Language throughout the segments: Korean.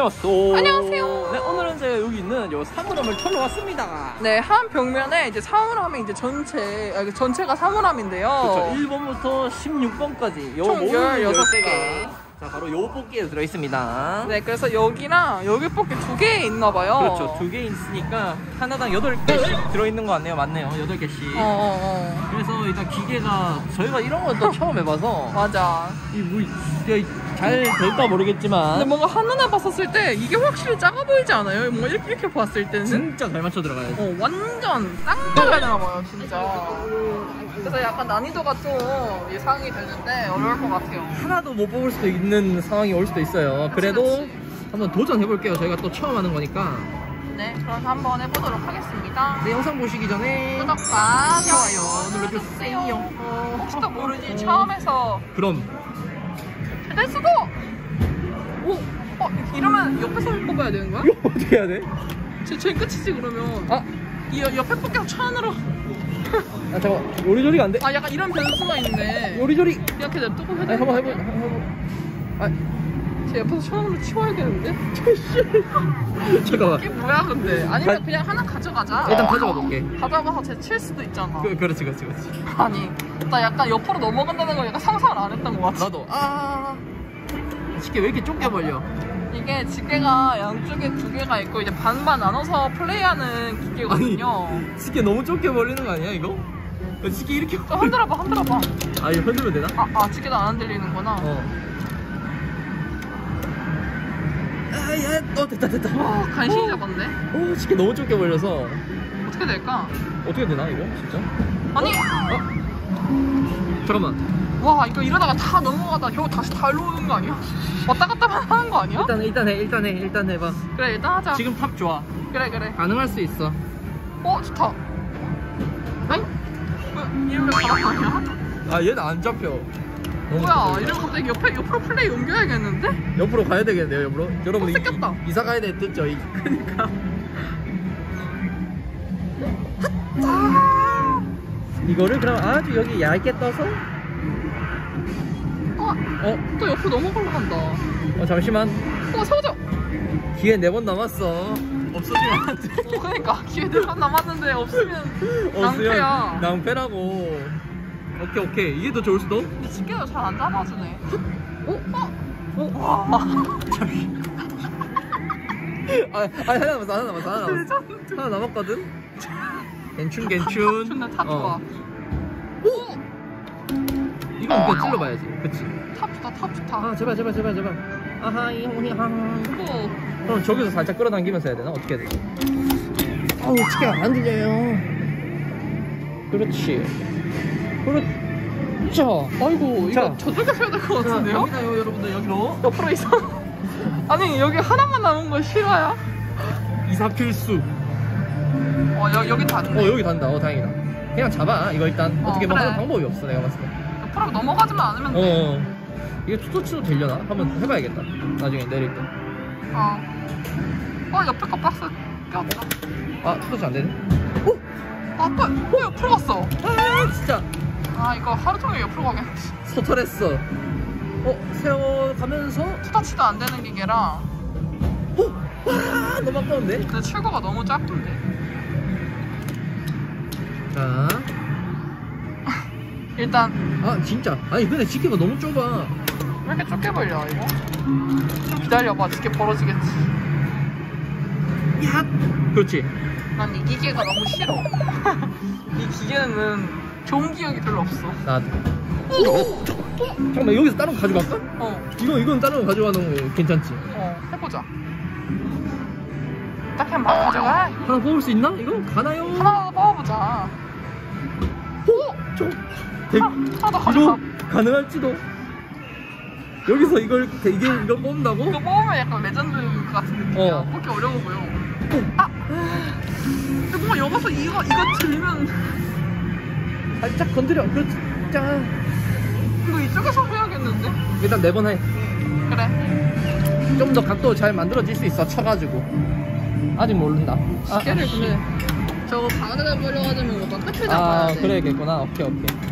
안녕하세요. 안녕하세요. 네, 오늘은 제가 여기 있는 요 사물함을 털러 왔습니다. 네, 한 벽면에 이제 사물함이 이제 전체가 사물함인데요. 그렇죠. 1번부터 16번까지 요 총 모든 16개. 열쇠가 자, 바로 요 뽑기에 들어 있습니다. 네, 그래서 여기랑 여기 뽑기 2개 있나봐요. 그렇죠. 2개 있으니까 하나당 8개씩 들어있는 거 같네요. 맞네요. 8개씩. 그래서 일단 기계가 저희가 이런 건 또 처음 해봐서 맞아. 잘 될까 모르겠지만 근데 뭔가 한눈에 봤었을 때 이게 확실히 작아 보이지 않아요? 뭔가 이렇게 봤을 때는 진짜 잘 맞춰 들어가야지. 완전 딱 맞아야 되나봐요, 진짜. 그래서 약간 난이도가 좀 예상이 되는데 어려울 것 같아요. 하나도 못 뽑을 수도 있는 상황이 올 수도 있어요. 그래도 그치. 한번 도전해볼게요. 저희가 또 처음 하는 거니까. 네, 그럼 한번 해보도록 하겠습니다. 네, 영상 보시기 전에 구독과 좋아요 눌러주세요. 혹시 또 모르지 처음 해서 그럼 렛츠고! 오! 이러면 옆에서 뽑아야 되는 거야? 이거 어떻게 해야 돼? 제일 끝이지 그러면. 아! 이 옆에 뽑기랑 천으로. 아 잠깐 요리조리가 안 돼? 아 약간 이런 변수가 있네. 요리조리! 이렇게 냅두고 해야 아니 돼. 한번 해보. 아 제 옆에서 천으로 치워야겠는데? 잠깐만. 이게 뭐야 근데? 아니면 그냥 하나 가져가자. 일단 가져가 볼게. 가져가서 제 칠 수도 있잖아. 그렇지. 아니 나 약간 옆으로 넘어간다는 걸 약간 상상을 안 했던 것 같아. 나도. 쉽게 왜 이렇게 좁게 벌려? 이게 지게가 양쪽에 2개가 있고 이제 반반 나눠서 플레이하는 기계거든요. 쉽게 너무 좁게 벌리는 거 아니야 이거? 쉽게 이렇게. 또 흔들어봐. 아 이거 흔들면 되나? 지게도 안 흔들리는구나. 됐다. 와 간신히 잡았네. 쉽게 너무 좁게 벌려서 어떻게 될까? 어떻게 되나 이거 진짜? 아니 잠깐만. 와 이거 이러다가 다 넘어가다 겨우 다시 달로 오는 거 아니야? 왔다 갔다만 하는 거 아니야? 일단 해봐. 그래 일단 하자. 지금 탑 좋아. 그래 가능할 수 있어. 좋다. 아니 이러면 바람 아니야? 아 얘는 안 잡혀. 뭐야 이러면 갑자기 옆으로 플레이 옮겨야겠는데? 옆으로 가야 되겠네요. 옆으로. 여러분 뺏겼다. 이사 가야 돼 듣죠? 그러니까 이거를 그럼 아주 여기 얇게 떠서 또 옆으로 넘어가려 한다. 잠시만. 세워줘. 기회 4번 남았어. 없어지면 안 돼. 그러니까 기회 4번 남았는데 없으면 낭패야. 낭패라고. 오케이. 이게 더 좋을 수도? 근데 집게도 잘 안 잡아주네. 와. 하나 남았어. 하나 남았거든? 괜춘. 존나 탑 좋아. 이건 그냥 찔러봐야지. 그치? 탑 좋다. 제발. 아하이. 그럼 저기서 살짝 끌어당기면서 해야 되나? 어떻게 해야 되지? 치킨가 안 들려요. 그렇죠. 아이고 자. 이거 저쪽에서 해야 될 것 같은데요? 갑니다요 여러분들 여기로. 옆으로 있어. 아니 여기 하나만 남은 거 실화야? 이사 필수. 여기 닿네. 여기 단다. 다행이다. 그냥 잡아. 이거 일단 어떻게 뭐 그래. 하는 방법이 없어 내가 봤을 때. 옆으로 넘어가지만 않으면 돼. 이게 투터치도 되려나? 한번 해봐야겠다. 나중에 내릴 때. 옆에 거 박스 꼈다. 투터치 안 되네. 옆으로 갔어. 진짜. 이거 하루 종일 옆으로 가겠네. 소탈했어. 세워가면서. 투터치도 안 되는 기계라. 너무 아까운데? 근데 출구가 너무 작던데. 자. 일단 진짜. 아니 근데 지키가 너무 좁아. 왜 이렇게 좁게 벌려 이거? 좀 기다려봐. 지게 벌어지겠지. 그렇지. 난 이 기계가 너무 싫어. 이 기계는 좋은 기억이 별로 없어. 나도. 잠깐만 여기서 다른 거 가져갈까? 이건 다른 거 가져가는 거 괜찮지? 해보자. 딱 그냥 막 가져가. 하나 뽑을 수 있나? 이거 가나요? 하나 더 뽑아보자. 하나 더 가져가. 가능할지도. 여기서 이걸 뽑는다고? 이거 뽑으면 약간 레전드 같은 느낌이야. 뽑기 어려워 보여. 근데 뭔가 여기서 이거 들면 살짝 건드려. 그렇지. 짠. 이거 이쪽에서 해야겠는데? 일단 4번 해. 그래. 좀 더 각도 잘 만들어질 수 있어. 쳐가지고. 아직 모른다. 기계를 근데 저거 가운데다 버려가지고 뭔가 끝을 잡아야 돼. 그래야겠구나. 오케이.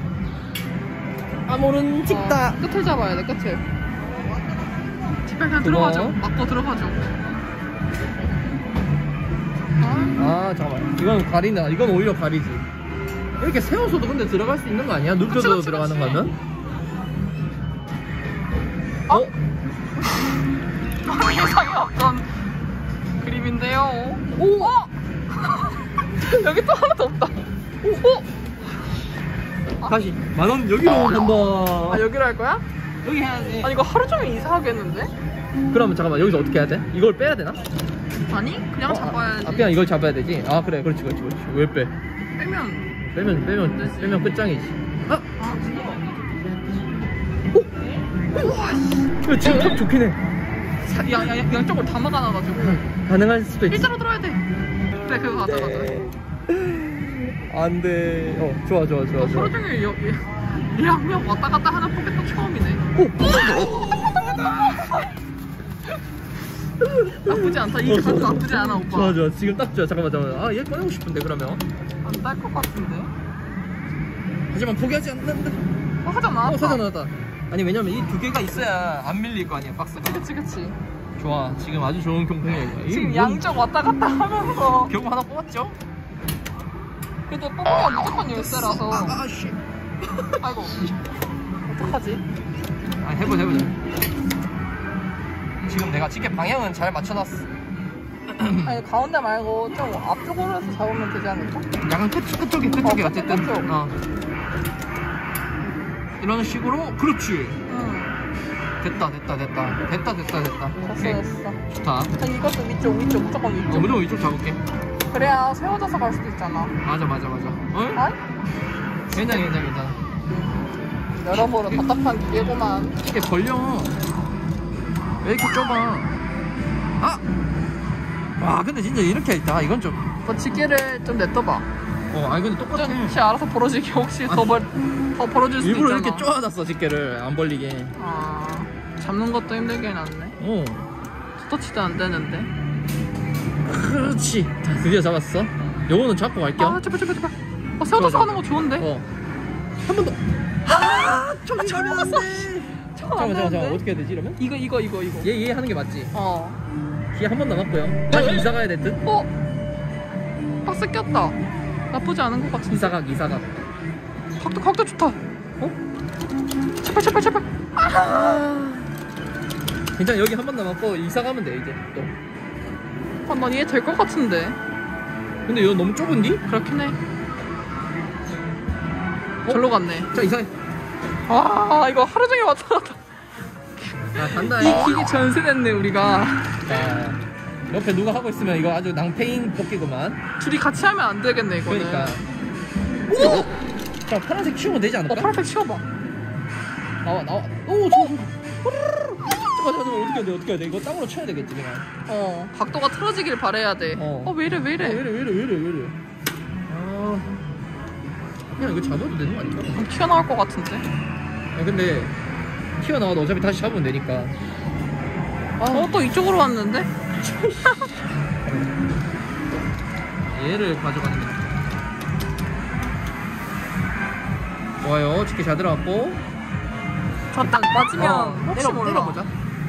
모른 찍다. 끝을 잡아야 돼. 끝을. 집에 그냥 들어가죠. 맞고 들어가죠. 아 잠깐만, 이건 가리나. 이건 오히려 가리지. 이렇게 세워서도 근데 들어갈 수 있는 거 아니야? 눕혀서 그치, 들어가는 그치. 거는? 어? 예상이 없던 그림인데요. 오! 여기 또 하나도 없다. 오! 다시 만원 여기로 간다. 아, 여기로 할 거야? 여기 해야지. 아니, 이거 하루 종일 이사하겠는데? 그러면 잠깐만, 여기서 어떻게 해야 돼? 이걸 빼야 되나? 아니, 그냥 잡아야지. 그냥 이걸 잡아야 되지. 아 그래, 그렇지. 왜 빼? 빼면. 빼면 끝장이지. 아, 이거 지금 참 좋긴 해. 양쪽으로 다 막아놔가지고. 가능할 수도 있지. 일자로 들어야 돼. 그래, 그거 가져가자. 안 돼. 좋아. 하루 종일 얘한명 왔다 갔다 하는 포켓도 처음이네. 나쁘지 않다. 이 카드 나쁘지 않아, 오빠. 좋아. 지금 딱 좋아. 잠깐만. 아, 얘 꺼내고 싶은데 그러면. 안 딸 것 같은데. 하지만 포기하지 않는다. 하잖아. 하잖아. 아니 왜냐면 이 두 개가 있어야 안 밀릴 거 아니야, 박스가. 그치. 좋아. 지금 아주 좋은 경쟁이야. 지금 양쪽 왔다 갔다 하면서. 결국 하나 뽑았죠? 그래도 뽑으면 무조건 열쇠라서. 씨. 아이고. 어떡하지? 아, 해보자. 지금 내가 집게 방향은 잘 맞춰놨어. 아니, 가운데 말고 좀 앞쪽으로 해서 잡으면 되지 않을까? 약간 그쪽에 어쨌든. 그쪽. 이런 식으로. 그렇지. 응. 됐다. 됐어. 좋다. 전 이것도 위쪽, 무조건 위쪽. 무조건 이쪽 잡을게. 그래야 세워져서 갈 수도 있잖아. 맞아. 응? 아이? 괜찮아. 여러모로 답답한 기계구만. 이게 벌려. 왜 이렇게 좁아? 와, 근데 진짜 이렇게 있다. 이건 좀. 너 집게를 좀 냅둬봐. 아니 근데 똑같아. 혹시 알아서 벌어지게 혹시 더 벌어질 수도 일부러 있잖아. 이렇게 쪼아놨어, 집게를 안 벌리게. 잡는 것도 힘들게 해놨네. 터치도 안 되는데. 그렇지. 자, 드디어 잡았어. 요거는 잡고 갈게요. 제발. 세워져서 좋아. 하는 거 좋은데? 한 번 더. 저기 가면 안 돼. 잠깐만. 어떻게 해야 되지, 이러면? 이거. 얘 하는 게 맞지? 어. 기회 한 번 남았고요. 다시 이사 가야 될 듯? 박스 꼈다. 나쁘지 않은 것 같은데. 이사각. 각도 좋다. 제발. 괜찮아, 여기 한 번 남았고 이사 가면 돼 이제 또. 난 이해 될 것 같은데. 근데 이거 너무 좁은디? 그렇긴 해. 절로 갔네. 자, 이사해. 이거 하루 종일 왔다 갔다. 야, 간다. 이 기기 전세됐네 우리가. 자, 옆에 누가 하고 있으면 이거 아주 낭패인 뽑기구만. 둘이 같이 하면 안 되겠네 이거는. 그러니까. 자, 파란색 치우면 되지 않을까? 파란색 치워봐. 나와. 오, 잠깐만, 어떻게 해야 돼? 이거 땅으로 쳐야 되겠지, 그냥. 각도가 틀어지길 바라야 돼. 왜 이래? 왜 이래? 그냥 이거 잡아도 되는 거 아닌가? 튀어나올 것 같은데. 근데 튀어나와도 어차피 다시 잡으면 되니까. 또 이쪽으로 왔는데? 얘를 가져가는 게 좋아요. 집게 잘 들어갔고. 딱 빠지면 혹시 몰라. 내려보자.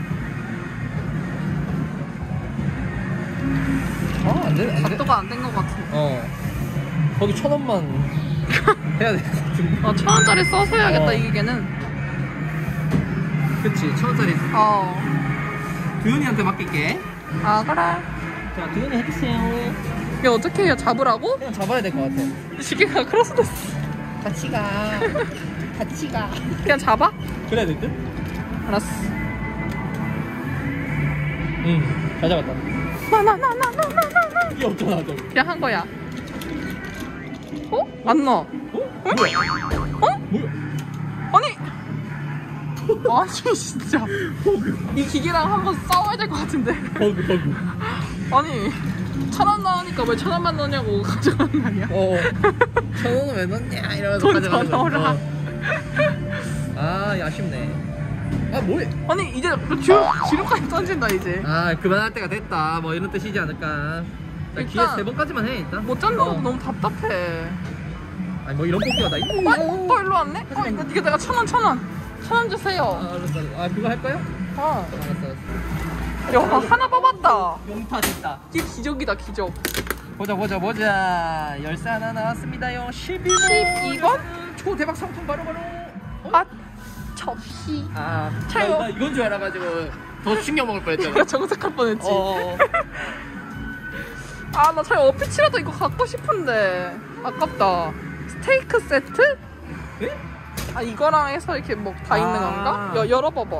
안 돼. 각도가 안 된 것 같은데. 거기 1,000원만 해야 될 것 같은데. 1,000원짜리 써서 해야겠다 이 기계는. 그치, 1,000원짜리. 두현이한테 맡길게. 그래. 자, 두현이 해주세요. 이게 어떻게 해요? 잡으라고? 그냥 잡아야 될 것 같아. 시계가 크로스됐어. 같이 가. 그냥 잡아? 그래야 될 듯? 알았어. 응, 잘 잡았다. 나. 이게 없잖아, 저기. 그냥 한 거야. 안 나. 뭐야? 아니 진짜 이 기계랑 한번 싸워야 될 것 같은데. 버그. 아니 1,000원 나오니까 왜 1,000원만 넣냐고 가져가는 거 아니야? 1,000원은 왜 넣냐 이러면서 돈 가져가는 더 넣어라. 아쉽네. 뭐해? 아니 이제 뒤로까지 던진다 이제. 그만할 때가 됐다 뭐 이런 뜻이지 않을까. 일단 기회 3번까지만 해 일단. 못 잡는 거 너무 답답해. 아니 뭐 이런 뽑기가 다 있는 또 일로 왔네? 이거 내가 1,000원 주세요. 알았어. 그거 할 거야? 알았어. 야, 하나 뽑았다. 용타 됐다. 기적이다, 기적. 보자. 열쇠 하나 나왔습니다요. 12번. 12번? 초대박 상품 바로. 아, 접시. 아, 차요. 나 이건 줄 알아가지고 더 충격 먹을 뻔했잖아. 내가 정색할 뻔했지. 아, 나 차라리 어피치라도 이거 갖고 싶은데. 아깝다. 스테이크 세트? 에? 아, 이거랑 해서 이렇게 뭐 다 있는 건가? 열어봐봐.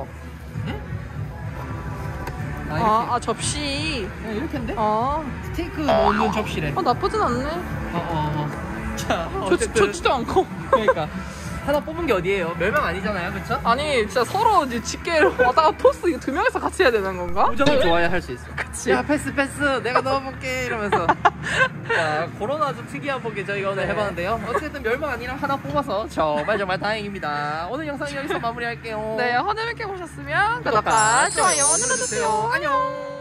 접시. 이렇게인데? 스테이크 어, 넣는 접시래. 나쁘진 않네. 자, 좋지도 않고. 그러니까 하나 뽑은 게 어디예요? 멸망 아니잖아요, 그렇죠? 아니, 진짜 서로 이제 집게로 왔다가 토스 이거 두 명이서 같이 해야 되는 건가? 우정을 좋아야 할 수 있어. 그치. 야, 패스 내가 넣어볼게 이러면서. 자, 코로나 좀 특이한 보기 저희가 오늘 네. 해봤는데요. 어쨌든 멸망 아니랑 하나 뽑아서 정말 다행입니다. 오늘 영상 여기서 마무리할게요. 네, 허네뵙게 보셨으면 구독과 구독과 좋아요 눌러주세요. 눌러주세요. 안녕.